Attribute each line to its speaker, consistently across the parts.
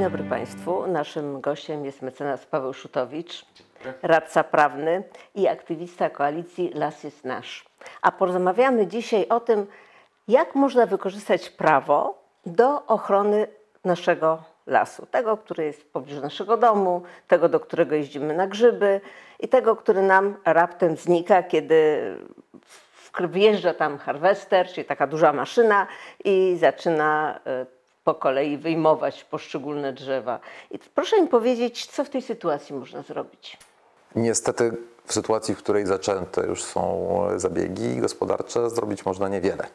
Speaker 1: dobry Państwu. Naszym gościem jest mecenas Paweł Szutowicz, radca prawny i aktywista koalicji Las jest Nasz. A porozmawiamy dzisiaj o tym, jak można wykorzystać prawo do ochrony naszego lasu. Tego, który jest w pobliżu naszego domu, tego, do którego jeździmy na grzyby i tego, który nam raptem znika, kiedy wjeżdża tam harwester, czyli taka duża maszyna i zaczyna po kolei wyjmować poszczególne drzewa. I proszę mi powiedzieć, co w tej sytuacji można zrobić?
Speaker 2: Niestety w sytuacji, w której zaczęte już są zabiegi gospodarcze, zrobić można niewiele.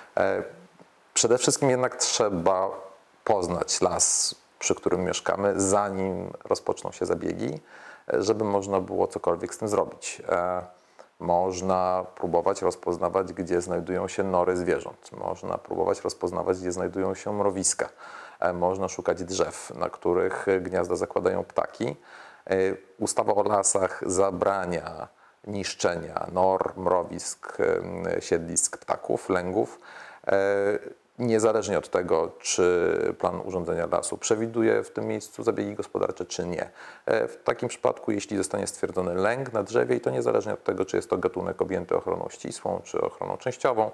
Speaker 2: Przede wszystkim jednak trzeba poznać las, przy którym mieszkamy, zanim rozpoczną się zabiegi, żeby można było cokolwiek z tym zrobić. Można próbować rozpoznawać, gdzie znajdują się nory zwierząt. Można próbować rozpoznawać, gdzie znajdują się mrowiska. Można szukać drzew, na których gniazda zakładają ptaki. Ustawa o lasach zabrania niszczenia nor, mrowisk, siedlisk ptaków, lęgów. Niezależnie od tego, czy plan urządzenia lasu przewiduje w tym miejscu zabiegi gospodarcze, czy nie. W takim przypadku, jeśli zostanie stwierdzony lęk na drzewie, i to niezależnie od tego, czy jest to gatunek objęty ochroną ścisłą, czy ochroną częściową,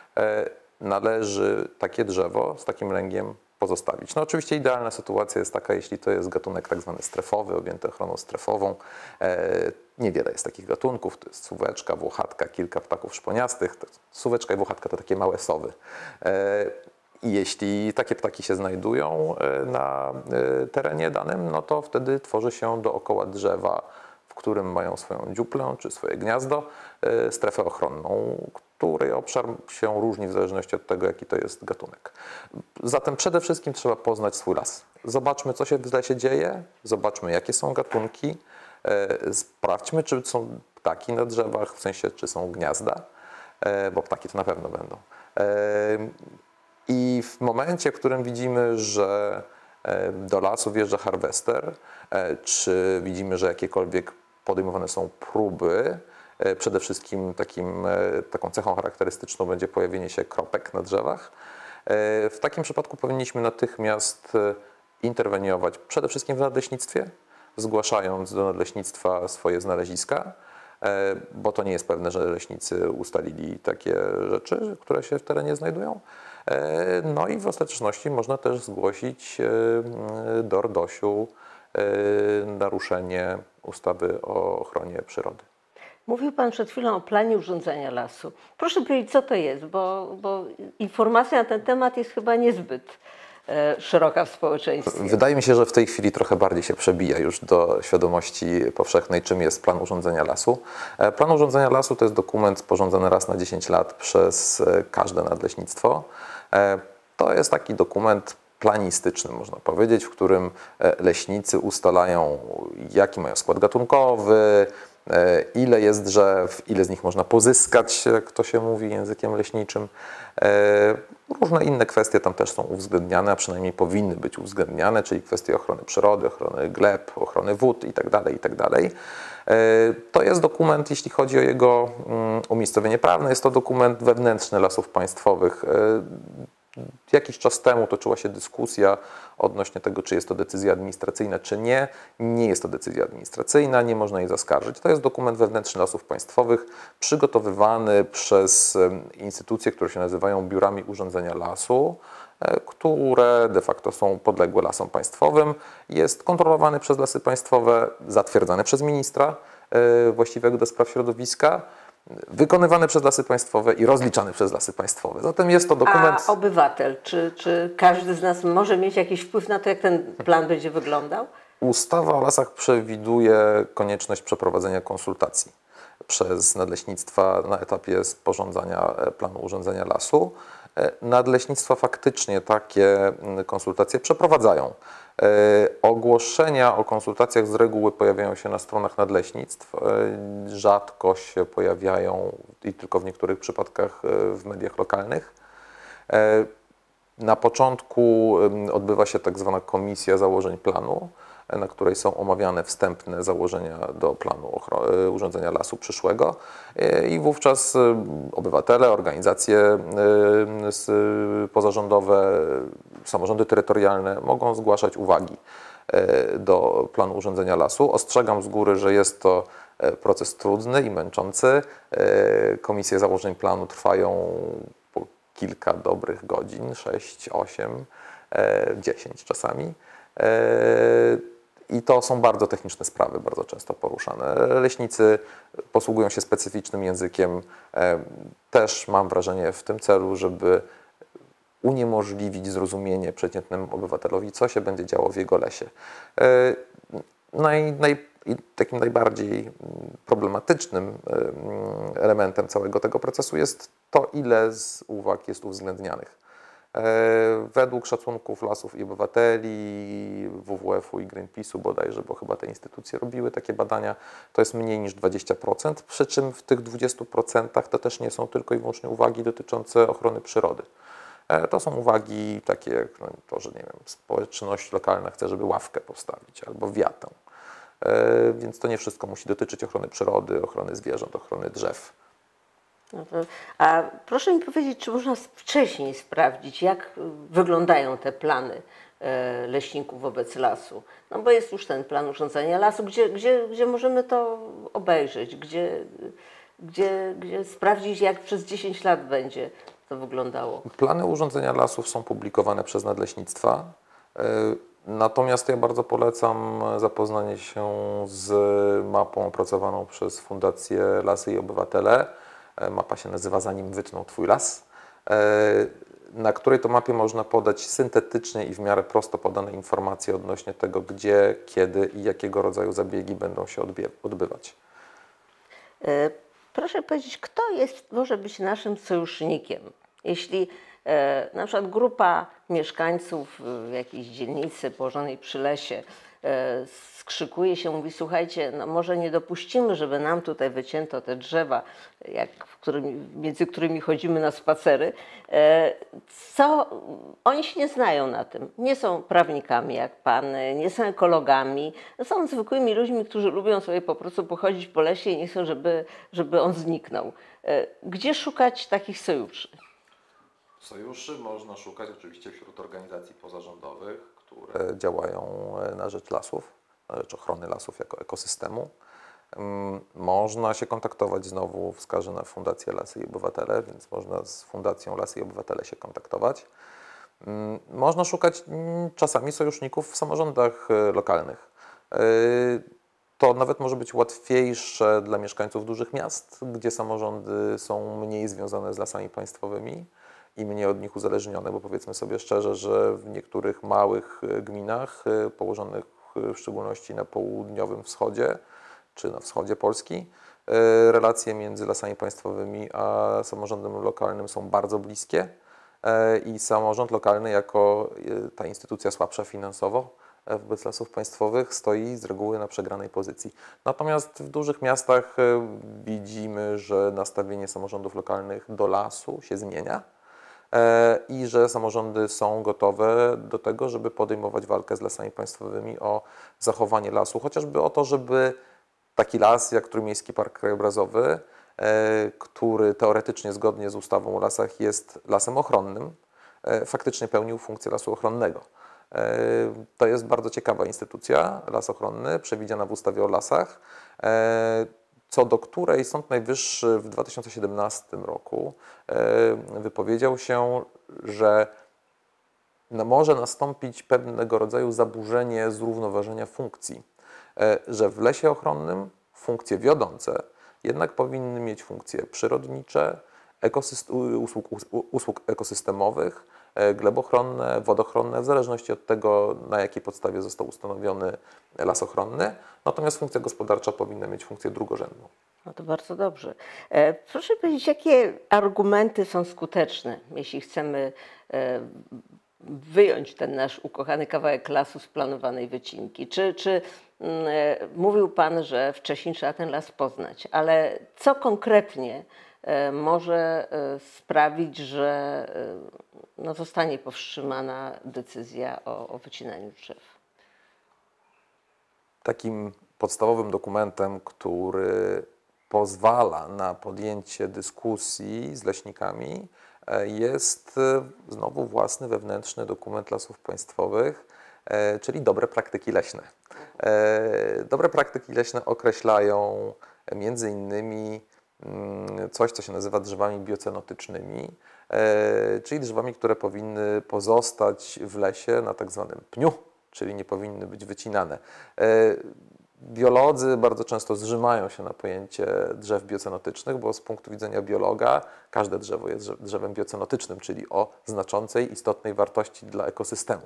Speaker 2: należy takie drzewo z takim lęgiem pozostawić. No oczywiście idealna sytuacja jest taka, jeśli to jest gatunek tak zwany strefowy, objęty ochroną strefową. Niewiele jest takich gatunków, to jest suweczka, włochatka, kilka ptaków szponiastych. Suweczka i włochatka to takie małe sowy. I jeśli takie ptaki się znajdują na terenie danym, no to wtedy tworzy się dookoła drzewa, w którym mają swoją dziuplę czy swoje gniazdo, strefę ochronną, której obszar się różni w zależności od tego, jaki to jest gatunek. Zatem przede wszystkim trzeba poznać swój las. Zobaczmy, co się w lesie dzieje, zobaczmy, jakie są gatunki, sprawdźmy, czy są ptaki na drzewach, w sensie, czy są gniazda, bo ptaki to na pewno będą. I w momencie, w którym widzimy, że do lasu wjeżdża harwester, czy widzimy, że jakiekolwiek podejmowane są próby, przede wszystkim taką cechą charakterystyczną będzie pojawienie się kropek na drzewach. W takim przypadku powinniśmy natychmiast interweniować przede wszystkim w nadleśnictwie, zgłaszając do nadleśnictwa swoje znaleziska, bo to nie jest pewne, że leśnicy ustalili takie rzeczy, które się w terenie znajdują. No i w ostateczności można też zgłosić do RDOŚ-u naruszenie ustawy o ochronie przyrody.
Speaker 1: Mówił Pan przed chwilą o planie urządzenia lasu. Proszę powiedzieć, co to jest, bo informacja na ten temat jest chyba niezbyt szeroka w społeczeństwie.
Speaker 2: Wydaje mi się, że w tej chwili trochę bardziej się przebija już do świadomości powszechnej, czym jest plan urządzenia lasu. Plan urządzenia lasu to jest dokument sporządzany raz na 10 lat przez każde nadleśnictwo. To jest taki dokument planistyczny, można powiedzieć, w którym leśnicy ustalają, jaki mają skład gatunkowy, ile jest drzew, ile z nich można pozyskać, jak to się mówi językiem leśniczym. Różne inne kwestie tam też są uwzględniane, a przynajmniej powinny być uwzględniane, czyli kwestie ochrony przyrody, ochrony gleb, ochrony wód itd., itd. To jest dokument, jeśli chodzi o jego umiejscowienie prawne, jest to dokument wewnętrzny Lasów Państwowych. Jakiś czas temu toczyła się dyskusja odnośnie tego, czy jest to decyzja administracyjna, czy nie. Nie jest to decyzja administracyjna, nie można jej zaskarżyć. To jest dokument wewnętrzny Lasów Państwowych, przygotowywany przez instytucje, które się nazywają biurami urządzenia lasu, które de facto są podległe Lasom Państwowym. Jest kontrolowany przez Lasy Państwowe, zatwierdzany przez ministra właściwego do spraw środowiska, wykonywany przez Lasy Państwowe i rozliczany przez Lasy Państwowe. Zatem jest to dokument...
Speaker 1: A obywatel, czy każdy z nas może mieć jakiś wpływ na to, jak ten plan będzie wyglądał?
Speaker 2: Ustawa o lasach przewiduje konieczność przeprowadzenia konsultacji przez nadleśnictwa na etapie sporządzania planu urządzenia lasu. Nadleśnictwa faktycznie takie konsultacje przeprowadzają. Ogłoszenia o konsultacjach z reguły pojawiają się na stronach nadleśnictw, rzadko się pojawiają i tylko w niektórych przypadkach w mediach lokalnych. Na początku odbywa się tak zwana komisja założeń planu, na której są omawiane wstępne założenia do planu urządzenia lasu przyszłego i wówczas obywatele, organizacje pozarządowe, samorządy terytorialne mogą zgłaszać uwagi do planu urządzenia lasu. Ostrzegam z góry, że jest to proces trudny i męczący. Komisje założeń planu trwają po kilka dobrych godzin, 6, 8, 10 czasami. I to są bardzo techniczne sprawy, bardzo często poruszane. Leśnicy posługują się specyficznym językiem, też mam wrażenie w tym celu, żeby uniemożliwić zrozumienie przeciętnemu obywatelowi, co się będzie działo w jego lesie. Takim najbardziej problematycznym elementem całego tego procesu jest to, ile z uwag jest uwzględnianych. Według szacunków Lasów i Obywateli, WWF-u i Greenpeace'u bodajże, bo chyba te instytucje robiły takie badania, to jest mniej niż 20%, przy czym w tych 20% to też nie są tylko i wyłącznie uwagi dotyczące ochrony przyrody. To są uwagi takie jak to, że nie wiem, społeczność lokalna chce, żeby ławkę postawić albo wiatę. Więc to nie wszystko musi dotyczyć ochrony przyrody, ochrony zwierząt, ochrony drzew.
Speaker 1: A proszę mi powiedzieć, czy można wcześniej sprawdzić, jak wyglądają te plany leśników wobec lasu? No bo jest już ten plan urządzenia lasu, gdzie możemy to obejrzeć, gdzie sprawdzić, jak przez 10 lat będzie to wyglądało.
Speaker 2: Plany urządzenia lasów są publikowane przez nadleśnictwa. Natomiast ja bardzo polecam zapoznanie się z mapą opracowaną przez Fundację Lasy i Obywatele. Mapa się nazywa Zanim wytnął Twój las, na której to mapie można podać syntetycznie i w miarę prosto podane informacje odnośnie tego, gdzie, kiedy i jakiego rodzaju zabiegi będą się odbywać.
Speaker 1: Proszę powiedzieć, kto może być naszym sojusznikiem? Jeśli na przykład grupa mieszkańców w jakiejś dzielnicy położonej przy lesie skrzykuje się, mówi: słuchajcie, no może nie dopuścimy, żeby nam tutaj wycięto te drzewa, między którymi chodzimy na spacery. Oni się nie znają na tym. Nie są prawnikami jak pan, nie są ekologami. Są zwykłymi ludźmi, którzy lubią sobie po prostu pochodzić po lesie i nie chcą, żeby on zniknął. Gdzie szukać takich sojuszy?
Speaker 2: Sojuszy można szukać oczywiście wśród organizacji pozarządowych, które działają na rzecz lasów, na rzecz ochrony lasów jako ekosystemu. Można się kontaktować, znowu wskażę na Fundację Lasy i Obywatele, więc można z Fundacją Lasy i Obywatele się kontaktować. Można szukać czasami sojuszników w samorządach lokalnych. To nawet może być łatwiejsze dla mieszkańców dużych miast, gdzie samorządy są mniej związane z lasami państwowymi i mniej od nich uzależnione, bo powiedzmy sobie szczerze, że w niektórych małych gminach położonych w szczególności na południowym wschodzie czy na wschodzie Polski, relacje między lasami państwowymi a samorządem lokalnym są bardzo bliskie i samorząd lokalny jako ta instytucja słabsza finansowo wobec lasów państwowych stoi z reguły na przegranej pozycji. Natomiast w dużych miastach widzimy, że nastawienie samorządów lokalnych do lasu się zmienia i że samorządy są gotowe do tego, żeby podejmować walkę z lasami państwowymi o zachowanie lasu, chociażby o to, żeby taki las jak Trójmiejski Park Krajobrazowy, który teoretycznie zgodnie z ustawą o lasach jest lasem ochronnym, faktycznie pełnił funkcję lasu ochronnego. To jest bardzo ciekawa instytucja, las ochronny, przewidziana w ustawie o lasach, co do której Sąd Najwyższy w 2017 roku wypowiedział się, że może nastąpić pewnego rodzaju zaburzenie zrównoważenia funkcji, że w lesie ochronnym funkcje wiodące jednak powinny mieć funkcje przyrodnicze, usług ekosystemowych, glebochronne, wodochronne, w zależności od tego, na jakiej podstawie został ustanowiony las ochronny. Natomiast funkcja gospodarcza powinna mieć funkcję drugorzędną.
Speaker 1: No to bardzo dobrze. Proszę powiedzieć, jakie argumenty są skuteczne, jeśli chcemy wyjąć ten nasz ukochany kawałek lasu z planowanej wycinki? Czy mówił Pan, że wcześniej trzeba ten las poznać, ale co konkretnie może sprawić, że zostanie powstrzymana decyzja o wycinaniu drzew?
Speaker 2: Takim podstawowym dokumentem, który pozwala na podjęcie dyskusji z leśnikami, jest znowu własny wewnętrzny dokument Lasów Państwowych, czyli dobre praktyki leśne. Dobre praktyki leśne określają między innymi coś, co się nazywa drzewami biocenotycznymi, czyli drzewami, które powinny pozostać w lesie na tak zwanym pniu, czyli nie powinny być wycinane. Biolodzy bardzo często zżymają się na pojęcie drzew biocenotycznych, bo z punktu widzenia biologa każde drzewo jest drzewem biocenotycznym, czyli o znaczącej, istotnej wartości dla ekosystemu.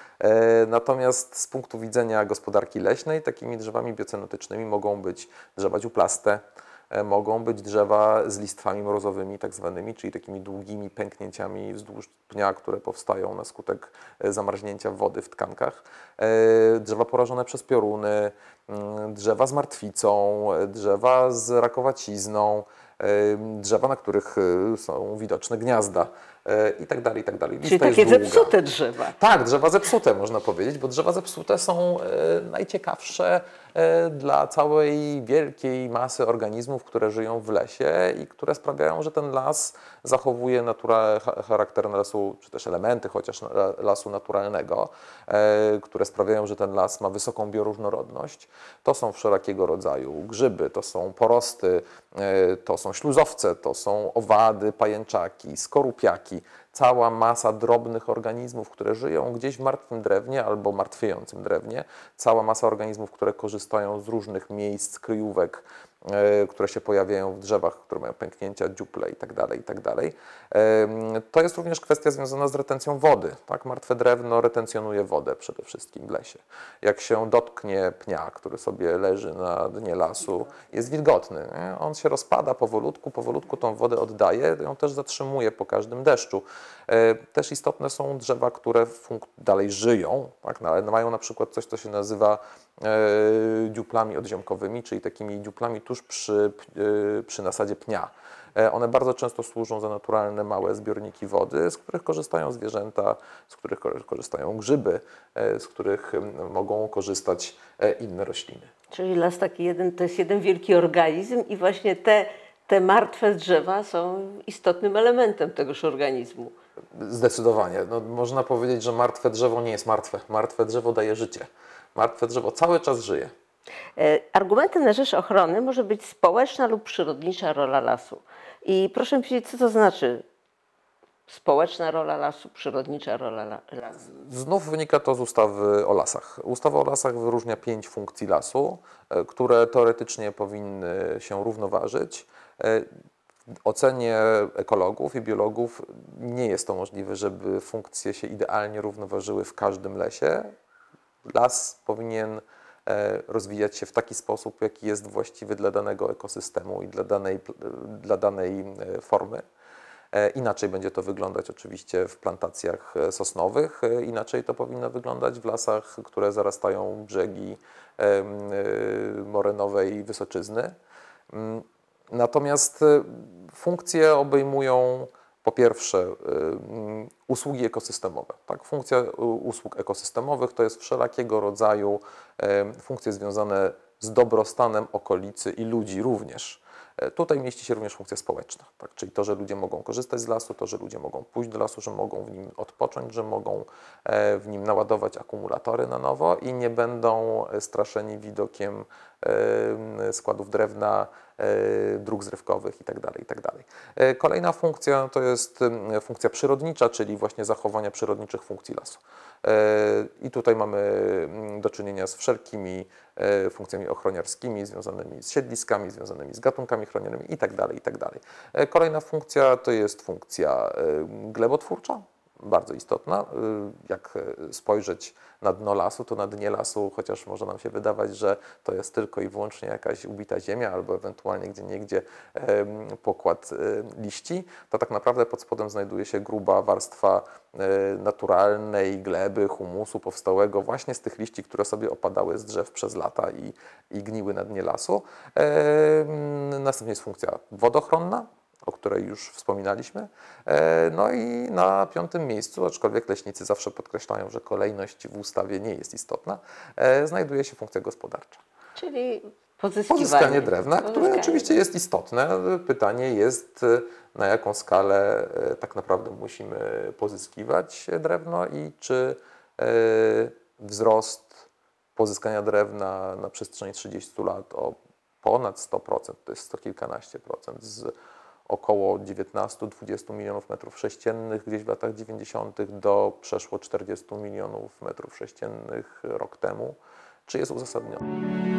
Speaker 2: Natomiast z punktu widzenia gospodarki leśnej takimi drzewami biocenotycznymi mogą być drzewa dziuplaste, mogą być drzewa z listwami mrozowymi tak zwanymi, czyli takimi długimi pęknięciami wzdłuż pnia, które powstają na skutek zamarznięcia wody w tkankach, drzewa porażone przez pioruny, drzewa z martwicą, drzewa z rakowacizną, drzewa, na których są widoczne gniazda i tak dalej, i tak dalej.
Speaker 1: Czyli takie zepsute drzewa.
Speaker 2: Tak, drzewa zepsute można powiedzieć, bo drzewa zepsute są najciekawsze dla całej wielkiej masy organizmów, które żyją w lesie i które sprawiają, że ten las zachowuje charakter lasu, czy też elementy chociaż lasu naturalnego, które sprawiają, że ten las ma wysoką bioróżnorodność. To są wszelakiego rodzaju grzyby, to są porosty, to są śluzowce, to są owady, pajęczaki, skorupiaki, cała masa drobnych organizmów, które żyją gdzieś w martwym drewnie albo martwiejącym drewnie, cała masa organizmów, które korzystają z różnych miejsc, kryjówek, które się pojawiają w drzewach, które mają pęknięcia, dziuple itd., itd. To jest również kwestia związana z retencją wody. Tak? Martwe drewno retencjonuje wodę przede wszystkim w lesie. Jak się dotknie pnia, który sobie leży na dnie lasu, jest wilgotny. Nie? On się rozpada powolutku tą wodę oddaje, ją też zatrzymuje po każdym deszczu. Też istotne są drzewa, które dalej żyją, tak? No, ale mają na przykład coś, co się nazywa dziuplami odziomkowymi, czyli takimi dziuplami tuż przy nasadzie pnia. One bardzo często służą za naturalne małe zbiorniki wody, z których korzystają zwierzęta, z których korzystają grzyby, z których mogą korzystać inne rośliny.
Speaker 1: Czyli las taki jeden, to jest jeden wielki organizm i właśnie te martwe drzewa są istotnym elementem tegoż organizmu.
Speaker 2: Zdecydowanie. No, można powiedzieć, że martwe drzewo nie jest martwe. Martwe drzewo daje życie. Martwe drzewo cały czas żyje.
Speaker 1: Argumentem na rzecz ochrony może być społeczna lub przyrodnicza rola lasu. I proszę mi powiedzieć, co to znaczy społeczna rola lasu, przyrodnicza rola lasu?
Speaker 2: Znów wynika to z ustawy o lasach. Ustawa o lasach wyróżnia 5 funkcji lasu, które teoretycznie powinny się równoważyć. W ocenie ekologów i biologów nie jest to możliwe, żeby funkcje się idealnie równoważyły w każdym lesie. Las powinien rozwijać się w taki sposób, jaki jest właściwy dla danego ekosystemu i dla danej formy. Inaczej będzie to wyglądać oczywiście w plantacjach sosnowych, inaczej to powinno wyglądać w lasach, które zarastają brzegi morenowej Wysoczyzny. Natomiast funkcje obejmują po pierwsze usługi ekosystemowe. Tak? Funkcja usług ekosystemowych to jest wszelakiego rodzaju funkcje związane z dobrostanem okolicy i ludzi również. Tutaj mieści się również funkcja społeczna, tak? Czyli to, że ludzie mogą korzystać z lasu, to, że ludzie mogą pójść do lasu, że mogą w nim odpocząć, że mogą w nim naładować akumulatory na nowo i nie będą straszeni widokiem składów drewna, dróg zrywkowych itd., itd. Kolejna funkcja to jest funkcja przyrodnicza, czyli właśnie zachowania przyrodniczych funkcji lasu. I tutaj mamy do czynienia z wszelkimi funkcjami ochroniarskimi związanymi z siedliskami, związanymi z gatunkami chronionymi itd., itd. Kolejna funkcja to jest funkcja glebotwórcza, bardzo istotna. Jak spojrzeć na dno lasu, to na dnie lasu, chociaż może nam się wydawać, że to jest tylko i wyłącznie jakaś ubita ziemia albo ewentualnie gdzieniegdzie pokład liści, to tak naprawdę pod spodem znajduje się gruba warstwa naturalnej gleby, humusu powstałego właśnie z tych liści, które sobie opadały z drzew przez lata i gniły na dnie lasu. Następnie jest funkcja wodochronna. o której już wspominaliśmy. No i na 5. miejscu, aczkolwiek leśnicy zawsze podkreślają, że kolejność w ustawie nie jest istotna, znajduje się funkcja gospodarcza.
Speaker 1: Czyli
Speaker 2: Pozyskanie drewna, które oczywiście jest istotne. Pytanie jest, na jaką skalę tak naprawdę musimy pozyskiwać drewno i czy wzrost pozyskania drewna na przestrzeni 30 lat o ponad 100%, to jest sto kilkanaście procent, z około 19-20 milionów metrów sześciennych gdzieś w latach 90. do przeszło 40 milionów metrów sześciennych rok temu, czy jest uzasadnione?